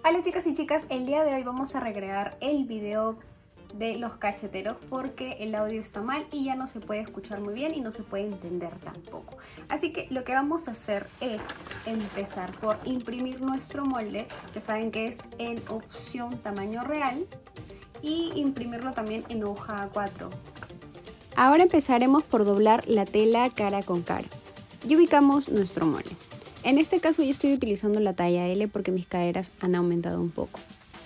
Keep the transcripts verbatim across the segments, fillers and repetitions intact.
Hola chicas y chicas, el día de hoy vamos a recrear el video de los cacheteros porque el audio está mal y ya no se puede escuchar muy bien y no se puede entender tampoco. Así que lo que vamos a hacer es empezar por imprimir nuestro molde, que saben que es en opción tamaño real, y imprimirlo también en hoja A cuatro. Ahora empezaremos por doblar la tela cara con cara y ubicamos nuestro molde. En este caso yo estoy utilizando la talla L porque mis caderas han aumentado un poco.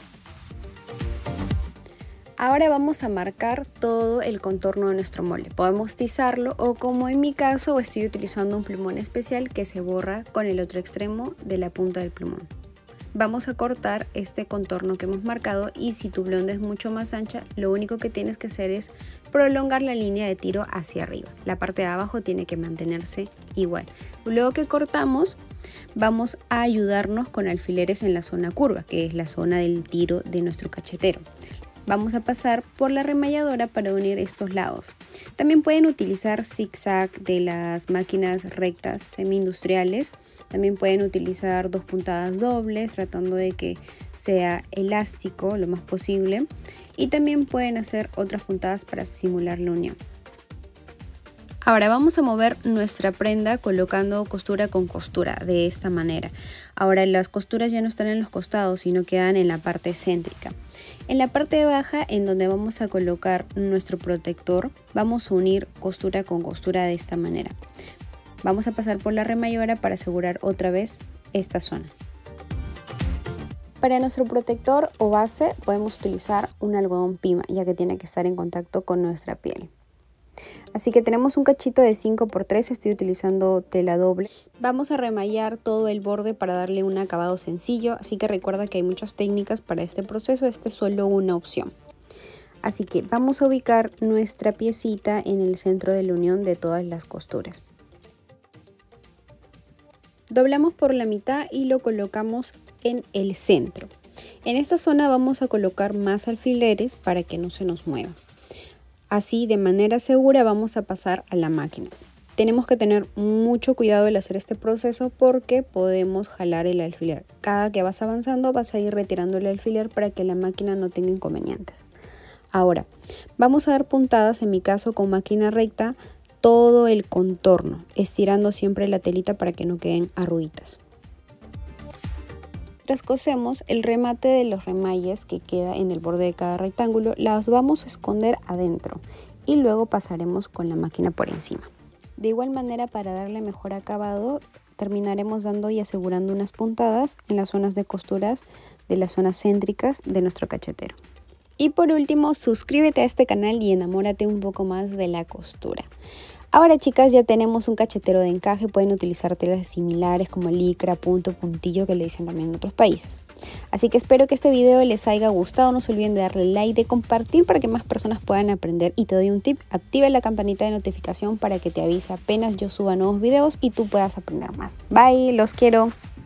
Ahora vamos a marcar todo el contorno de nuestro molde. Podemos tizarlo o, como en mi caso, estoy utilizando un plumón especial que se borra con el otro extremo de la punta del plumón. Vamos a cortar este contorno que hemos marcado y si tu blonda es mucho más ancha, lo único que tienes que hacer es prolongar la línea de tiro hacia arriba. La parte de abajo tiene que mantenerse igual. Luego que cortamos, vamos a ayudarnos con alfileres en la zona curva, que es la zona del tiro de nuestro cachetero. Vamos a pasar por la remalladora para unir estos lados. También pueden utilizar zigzag de las máquinas rectas semi-industriales. También pueden utilizar dos puntadas dobles, tratando de que sea elástico lo más posible. Y también pueden hacer otras puntadas para simular la unión. Ahora vamos a mover nuestra prenda colocando costura con costura de esta manera. Ahora las costuras ya no están en los costados, sino quedan en la parte céntrica. En la parte baja, en donde vamos a colocar nuestro protector, vamos a unir costura con costura de esta manera. Vamos a pasar por la remalladora para asegurar otra vez esta zona. Para nuestro protector o base podemos utilizar un algodón pima, ya que tiene que estar en contacto con nuestra piel. Así que tenemos un cachito de cinco por tres, estoy utilizando tela doble. Vamos a remallar todo el borde para darle un acabado sencillo, así que recuerda que hay muchas técnicas para este proceso, este es solo una opción. Así que vamos a ubicar nuestra piecita en el centro de la unión de todas las costuras. Doblamos por la mitad y lo colocamos en el centro. En esta zona vamos a colocar más alfileres para que no se nos mueva. Así, de manera segura, vamos a pasar a la máquina. Tenemos que tener mucho cuidado al hacer este proceso porque podemos jalar el alfiler. Cada que vas avanzando vas a ir retirando el alfiler para que la máquina no tenga inconvenientes. Ahora, vamos a dar puntadas, en mi caso con máquina recta, todo el contorno, estirando siempre la telita para que no queden arruguitas. Mientras cosemos, el remate de los remalles que queda en el borde de cada rectángulo las vamos a esconder adentro y luego pasaremos con la máquina por encima. De igual manera, para darle mejor acabado, terminaremos dando y asegurando unas puntadas en las zonas de costuras de las zonas céntricas de nuestro cachetero. Y por último, suscríbete a este canal y enamórate un poco más de la costura. Ahora chicas, ya tenemos un cachetero de encaje, pueden utilizar telas similares como licra, punto, puntillo, que le dicen también en otros países. Así que espero que este video les haya gustado, no se olviden de darle like, de compartir para que más personas puedan aprender y te doy un tip, activa la campanita de notificación para que te avise apenas yo suba nuevos videos y tú puedas aprender más. Bye, los quiero.